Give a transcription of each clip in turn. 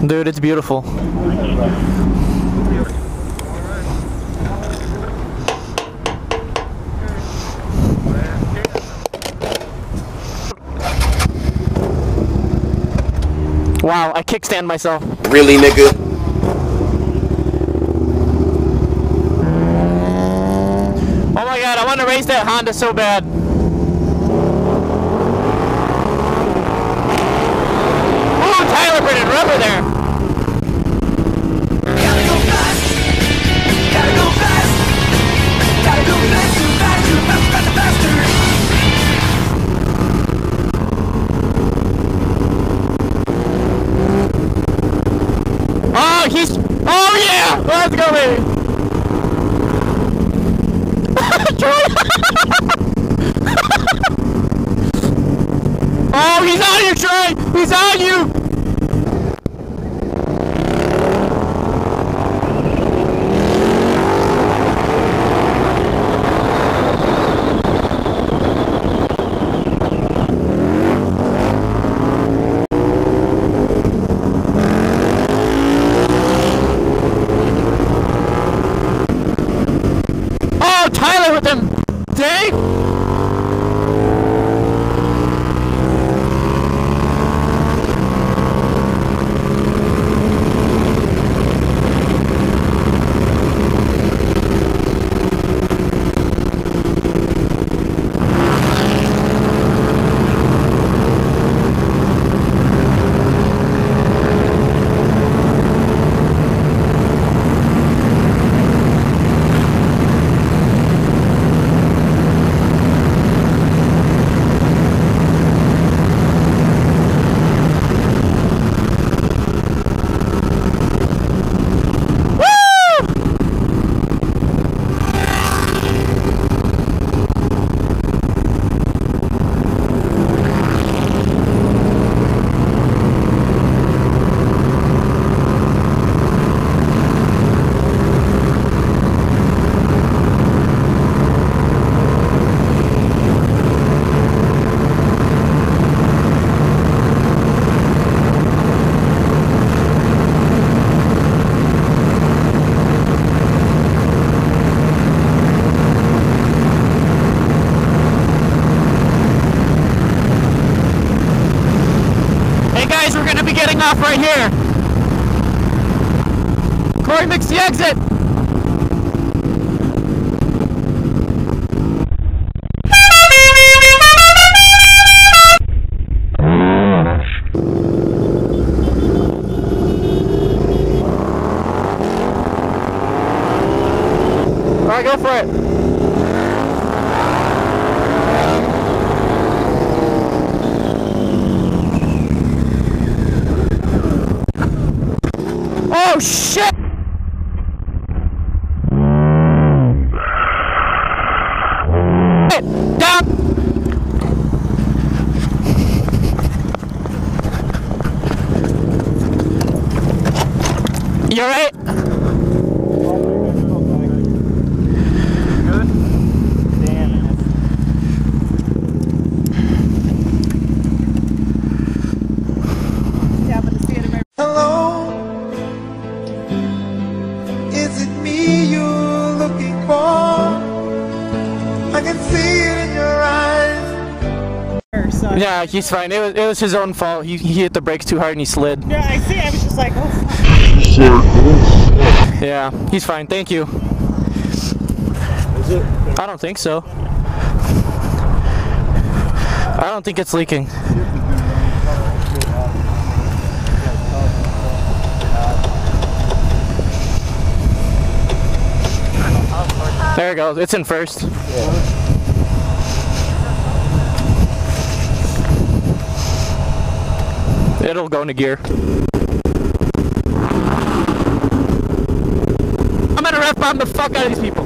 Dude, it's beautiful. Wow, I kickstand myself. Really, nigga? Oh my god, I want to race that Honda so bad. Oh, Tyler printed rubber there. Gotta go fast. Gotta go fast. Gotta go fast, too fast, too fast, faster, faster. Oh, oh yeah! Let's go, baby! Oh, he's on you, Troy! He's on you! Tyler with him! Dang! We're gonna be getting off right here. Corey, mix the exit. All right, go for it. Oh shit! Down! You alright? Good? Damn it. Hello? Is it me you're looking for? I can see it in your eyes. Yeah, he's fine. It was his own fault. He hit the brakes too hard and he slid. Yeah, I see. I was just like, oh. Yeah, he's fine. Thank you. Is it? I don't think so. I don't think it's leaking. There it goes. It's in first. It'll go into gear. I'm gonna ref bomb the fuck out of these people.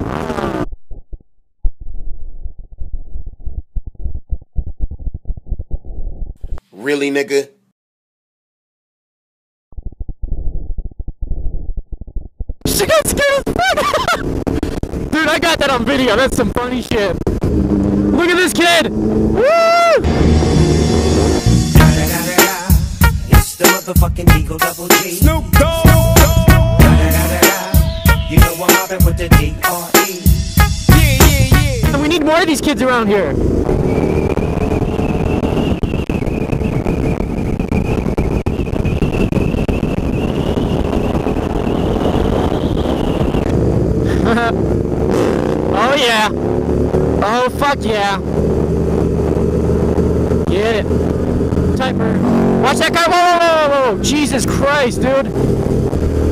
Really, nigga? She got scared as fuck! Dude, I got that on video. That's some funny shit. Look at this kid! Woo! It's the motherfucking Eagle little double G. Snoop Dogg. You know I'm mobbing with the D.R.E. And we need more of these kids around here. Oh yeah. Oh fuck yeah. Get it. Typer. Watch that guy. Whoa, whoa, whoa, whoa. Jesus Christ, dude.